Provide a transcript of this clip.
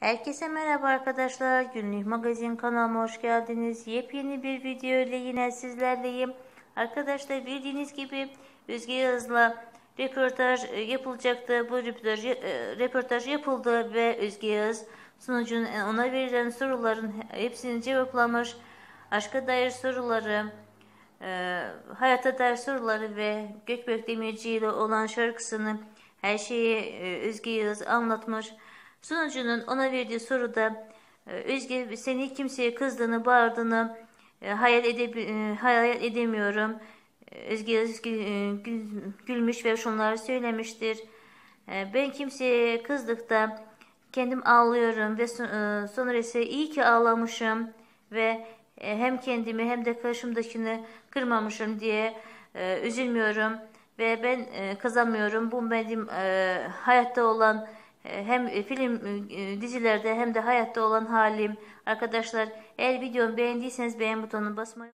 Herkese merhaba arkadaşlar. Günlük Magazin kanalıma hoş geldiniz. Yepyeni bir video ile yine sizlerleyim. Arkadaşlar bildiğiniz gibi Özge Yağız'la röportaj yapılacaktı. Bu röportaj yapıldı ve Özge Yağız sunucunun ona verilen soruların hepsini cevaplamış. Aşka dair soruları, hayata dair soruları ve Gökberk Demirci ile olan şarkısını her şeyi Özge Yağız anlatmış. Sunucunun ona verdiği soruda Özge seni kimseye kızdığını, bağırdığını hayal edemiyorum. Özge Yağız gülmüş ve şunları söylemiştir. Ben kimseye kızdıkta kendim ağlıyorum ve sonra ise iyi ki ağlamışım ve hem kendimi hem de karşımdakini kırmamışım diye üzülmüyorum ve ben kazanmıyorum. Bu benim hayatta olan hem film dizilerde hem de hayatta olan halim. Arkadaşlar eğer videomu beğendiyseniz beğen butonuna basmayı